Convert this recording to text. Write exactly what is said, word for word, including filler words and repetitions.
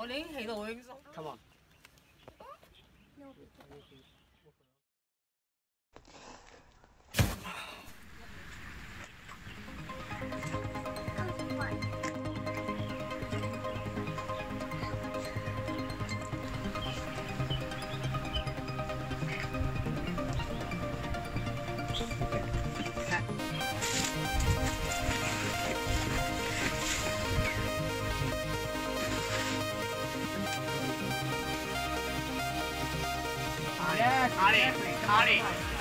我哋已經起到好輕鬆。 Come on。 卡里卡里。